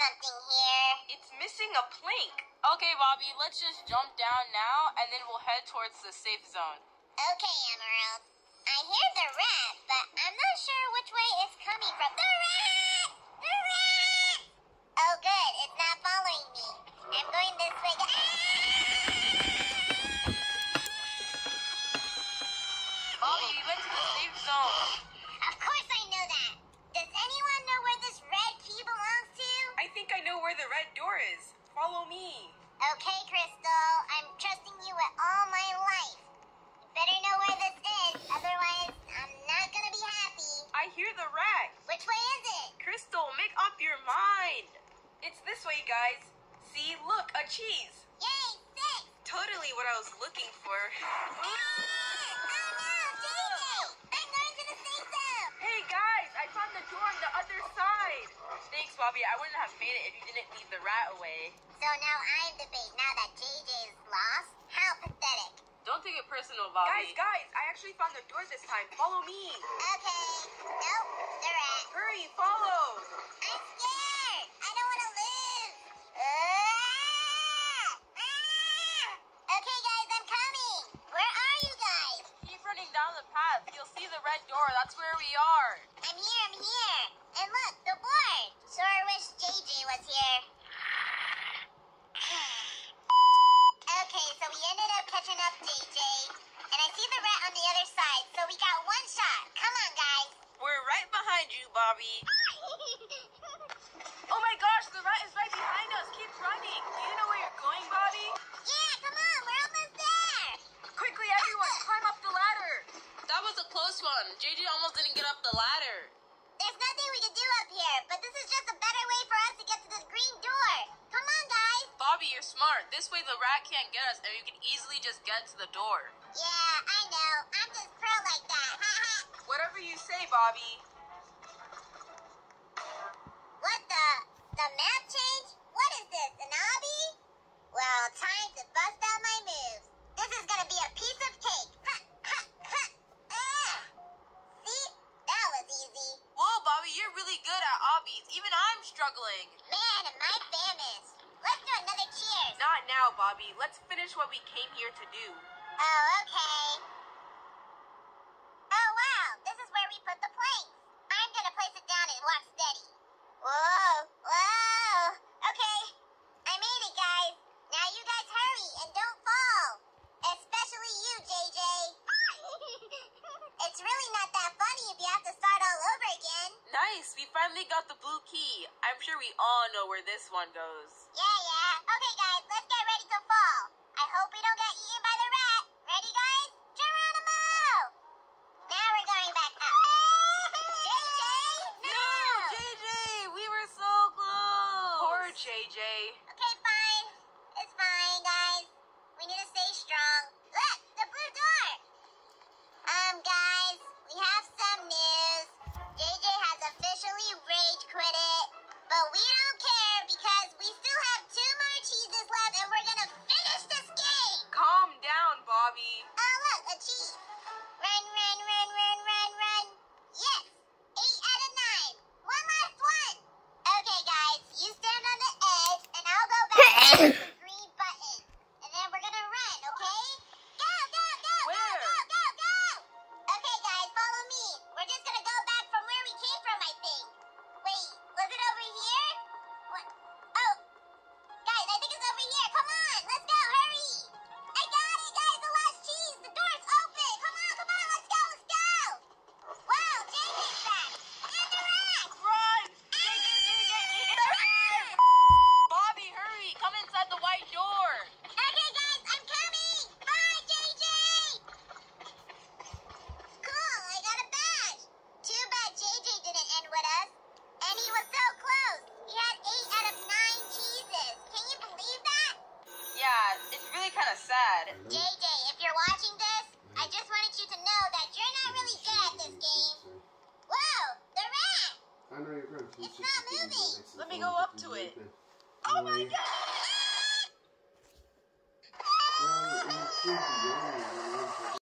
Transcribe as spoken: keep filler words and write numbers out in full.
something here. It's missing a plank. Okay, Bobby, let's just jump down now, and then we'll head towards the safe zone. Okay, Emerald. I hear the rat, but I'm not sure which way it's coming from. The rat! The rat! Oh, good. It's not following me. I'm going this way. Ah! Bobby, we went to the safe zone. Of course I know that. Does anyone know where this red key belongs to? I think I know where the red door is. Follow me. Okay, Crystal. I'm trusting you with all my life. You better know where this is, otherwise I'm not gonna be happy. I hear the rat. Which way is it? Crystal, make up your mind. It's this way, guys. See, look, a cheese. Yay, six! Totally what I was looking for. Ah! Oh no, J J! I'm going to the safe zone! Hey, guys, I found the door on the other side. Thanks, Bobby. I wouldn't have made it if you didn't leave the rat away. So now I'm the bait, now that J J is lost? How pathetic. Don't take it personal, Bobby. Guys, guys, I actually found the door this time. Follow me. Okay. Nope, the rat. Hurry, follow. I'm scared! I don't want to lose! Ah! Ah! Okay, guys, I'm coming! Where are you guys? Keep running down the path. You'll see the red door. That's where we are. I'm here, I'm here! And look, the board! Sure wish J J was here. Okay, so we ended up catching up J J. And I see the rat on the other side, so we got one shot. Come on, guys! We're right behind you, Bobby. Oh my gosh, the rat is right behind us. Keep running. Do you know where you're going, Bobby? Yeah, come on, we're almost there! Quickly, everyone, climb up the ladder. That was a close one. J J almost didn't get up the ladder. There's nothing we can do up here, but this is just a better way for us to get to this green door. Come on, guys! Bobby, you're smart. This way the rat can't get us, and we can easily just get to the door. Yeah, I know. I'm just pro like that. Haha. Whatever you say, Bobby. What the? The map change? What is this, an obby? Well, time to bust out my moves. This is gonna be a piece of cake. Ha, ha, ha. Ah. See? That was easy. Whoa, Bobby, you're really good at obbies. Even I'm struggling. Man, am I famous. Let's do another cheers. Not now, Bobby. Let's finish what we came here to do. Oh, okay. Oh, wow. This is where we put the planks. I'm gonna place it down and walk steady. Whoa, whoa. Okay. I made it, guys. Now you guys hurry and don't fall. Especially you, J J. It's really not that funny if you have to start all over again. Nice. We finally got the blue key. I'm sure we all know where this one goes. Yeah, yeah. Okay, guys, let's get ready to fall. I hope we don't get eaten by the rat. Ready, guys? Geronimo! Now we're going back up. J J? No! J J, we were so close. Poor J J. Okay, fine. It's fine, guys. We need to stay strong. Look, the blue door. Um, guys, we have some news. J J has officially rage quit it. But we don't care because we still have two more cheeses left and we're gonna finish this game. Calm down, Bobby. Oh, look, a cheese. Run, run, run, run, run, run. Yes, eight out of nine. One last one. Okay, guys, you stand on the edge and I'll go back to the green button. And then we're gonna run, okay? Go, go, go, Where? go, go, go, go. Okay, guys, follow me. We're just gonna go back from where we came from, I think. Wait, was it over here? What? Oh, guys, I think it's over here. Come on, let's go, hurry. I got it, guys, the last cheese. The door's open. Come on, come on, let's go, let's go. Wow, J J's back. And the rat. Run! J J's gonna get eaten. The rat. Bobby, hurry! Come inside the white door. Okay, guys, I'm coming. Bye, J J. Cool, I got a badge. Too bad J J didn't end with us. And he was so close. He had eight out of nine cheeses. Can you believe that? Yeah, it's really kind of sad. J J, if you're watching this, I just wanted you to know that you're not really good at this game. Whoa, the rat! I know you're good. It's not moving. Let me go up to it. Oh my god! Well, you should be going.